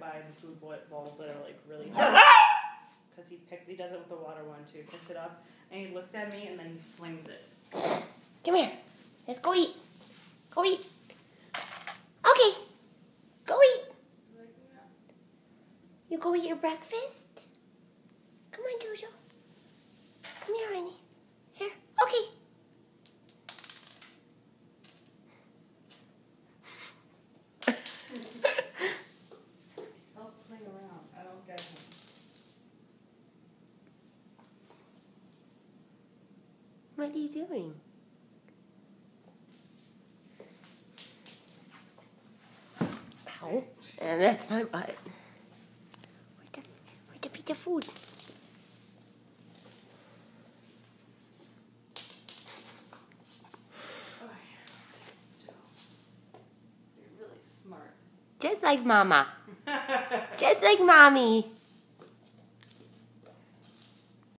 buy the food balls that are like really hot. Because he does it with the water one too. Picks it up and he looks at me and then he flings it. Come here. Let's go eat. Go eat. Okay. Go eat. Like, yeah. You go eat your breakfast? Come on, Jojo. Come here, honey. Here. Okay. I'll fling around. I don't get him. What are you doing? Ow. And that's my butt. Where's the piece of food? Oh, Joe. You're really smart. Just like Mama. Just like Mommy.